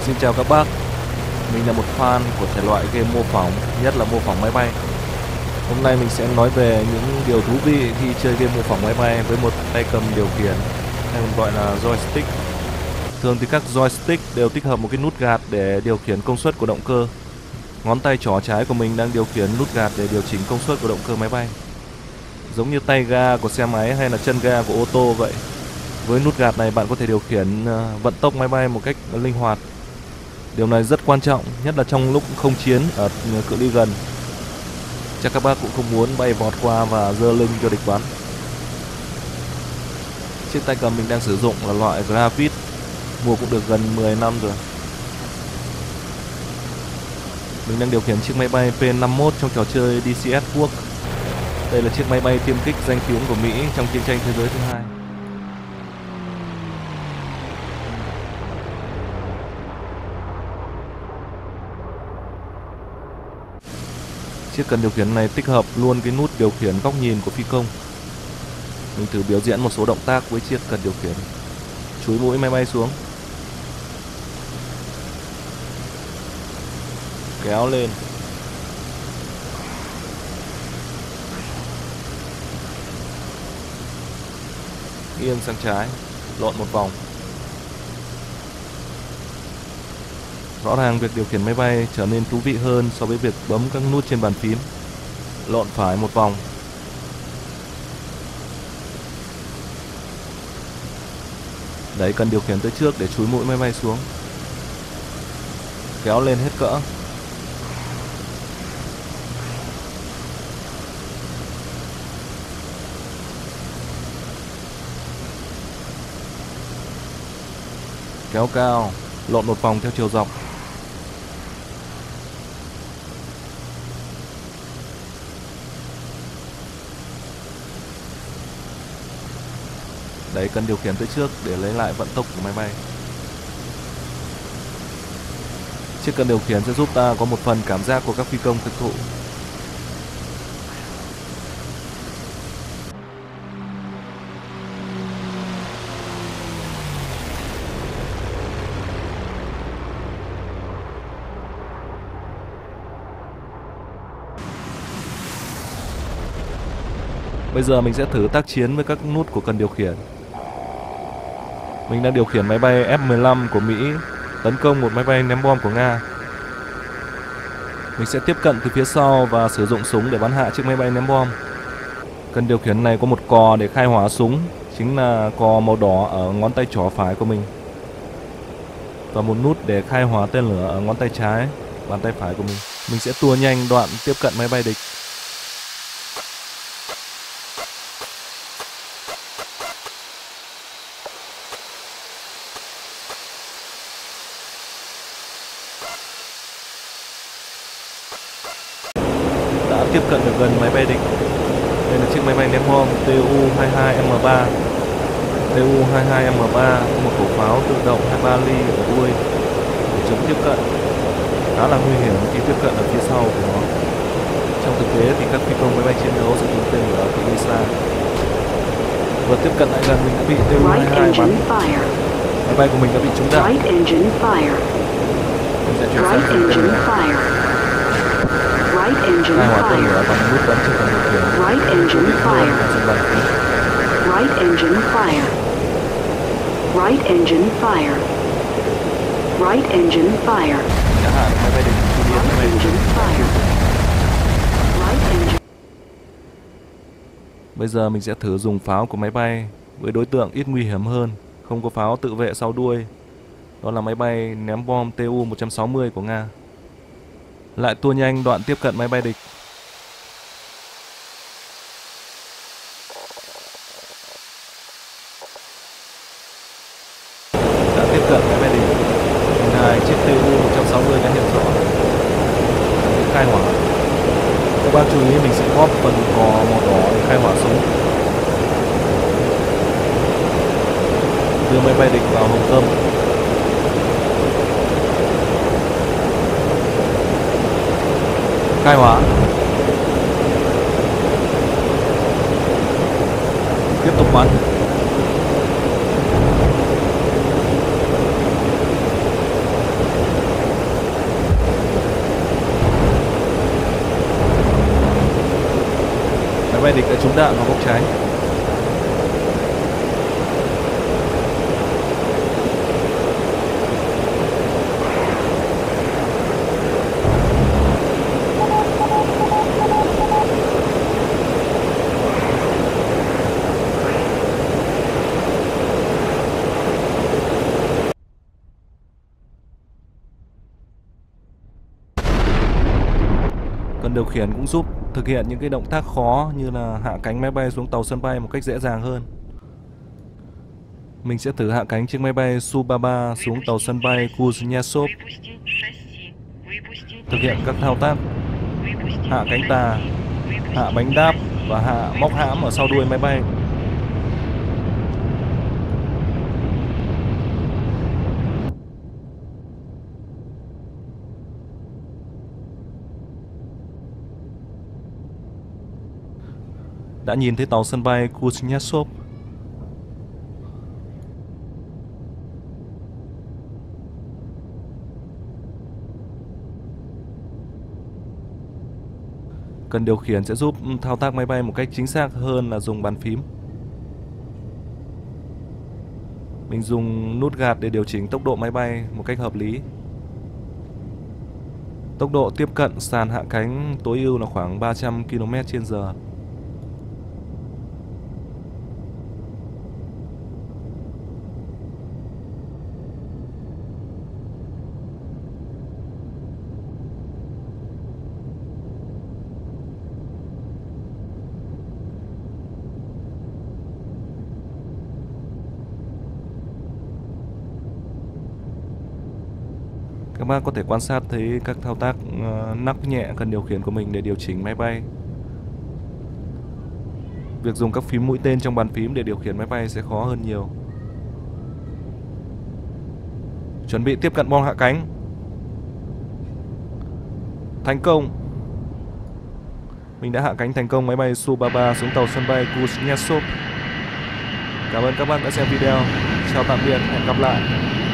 Xin chào các bác, mình là một fan của thể loại game mô phỏng, nhất là mô phỏng máy bay. Hôm nay mình sẽ nói về những điều thú vị khi chơi game mô phỏng máy bay với một tay cầm điều khiển, hay còn gọi là joystick. Thường thì các joystick đều tích hợp một cái nút gạt để điều khiển công suất của động cơ. Ngón tay trỏ trái của mình đang điều khiển nút gạt để điều chỉnh công suất của động cơ máy bay. Giống như tay ga của xe máy hay là chân ga của ô tô vậy. Với nút gạt này bạn có thể điều khiển vận tốc máy bay một cách linh hoạt. Điều này rất quan trọng, nhất là trong lúc không chiến ở cự ly gần. Chắc các bác cũng không muốn bay vọt qua và giơ lưng cho địch bắn. Chiếc tay cầm mình đang sử dụng là loại Gravit, mua cũng được gần 10 năm rồi. Mình đang điều khiển chiếc máy bay P-51 trong trò chơi DCS Work. Đây là chiếc máy bay tiêm kích danh tiếng của Mỹ trong chiến tranh thế giới thứ hai. Chiếc cần điều khiển này tích hợp luôn cái nút điều khiển góc nhìn của phi công. Mình thử biểu diễn một số động tác với chiếc cần điều khiển. Chúi mũi máy bay xuống, kéo lên, nghiêng sang trái, lộn một vòng. Rõ ràng việc điều khiển máy bay trở nên thú vị hơn so với việc bấm các nút trên bàn phím. Lộn phải một vòng. Đẩy cần điều khiển tới trước để chúi mũi máy bay xuống. Kéo lên hết cỡ. Kéo cao, lộn một vòng theo chiều dọc. Đẩy cần điều khiển tới trước để lấy lại vận tốc của máy bay. Chiếc cần điều khiển sẽ giúp ta có một phần cảm giác của các phi công thực thụ. Bây giờ mình sẽ thử tác chiến với các nút của cần điều khiển. Mình đang điều khiển máy bay F-15 của Mỹ tấn công một máy bay ném bom của Nga. Mình sẽ tiếp cận từ phía sau và sử dụng súng để bắn hạ chiếc máy bay ném bom. Cần điều khiển này có một cò để khai hỏa súng, chính là cò màu đỏ ở ngón tay trỏ phải của mình. Và một nút để khai hỏa tên lửa ở ngón tay trái, bàn tay phải của mình. Mình sẽ tua nhanh đoạn tiếp cận máy bay địch. Đã tiếp cận được gần máy bay địch. Đây là chiếc máy bay ném bom Tu-22M3. Tu-22M3 có một khẩu pháo tự động 23 ly ở đuôi để chống tiếp cận. Khá là nguy hiểm khi tiếp cận ở phía sau của nó. Trong thực tế thì các phi công máy bay chiến đấu sử dụng tên lửa cự ly xa. Vừa tiếp cận lại gần mình đã bị Tu-22 bắn. Máy bay của mình đã bị trúng đạn. Mình sẽ chuyển sang dùng tên lửa. Khai hỏa tên lửa bằng nút bắn trên cần điều khiển. Đã hạ được máy bay địch. Bây giờ mình sẽ thử dùng pháo của máy bay với đối tượng ít nguy hiểm hơn, không có pháo tự vệ sau đuôi. Đó là máy bay ném bom Tu-160 của Nga. Lại tua nhanh đoạn tiếp cận máy bay địch. Đã tiếp cận máy bay địch. Hai chiếc Tu-160 đã hiện rõ. Khai hỏa. Các bác chú ý mình sẽ góp phần cò màu đỏ để khai hỏa súng. Đưa máy bay địch vào hồng tâm. Khai hỏa. Tiếp tục bắn. bay địch đã trúng đạn và bốc cháy. Cần điều khiển cũng giúp thực hiện những cái động tác khó như là hạ cánh máy bay xuống tàu sân bay một cách dễ dàng hơn. Mình sẽ thử hạ cánh chiếc máy bay Su-33 xuống tàu sân bay Kuznetsov. Thực hiện các thao tác hạ cánh tà, hạ bánh đáp và hạ móc hãm ở sau đuôi máy bay. Đã nhìn thấy tàu sân bay Kuznetsov. Cần điều khiển sẽ giúp thao tác máy bay một cách chính xác hơn là dùng bàn phím. Mình dùng nút gạt để điều chỉnh tốc độ máy bay một cách hợp lý. Tốc độ tiếp cận sàn hạ cánh tối ưu là khoảng 300 km/h. Các bác có thể quan sát thấy các thao tác nắc nhẹ cần điều khiển của mình để điều chỉnh máy bay. Việc dùng các phím mũi tên trong bàn phím để điều khiển máy bay sẽ khó hơn nhiều. Chuẩn bị tiếp cận bom hạ cánh. Thành công. Mình đã hạ cánh thành công máy bay Su-33 xuống tàu sân bay Kuznetsov. Cảm ơn các bác đã xem video. Chào tạm biệt, hẹn gặp lại.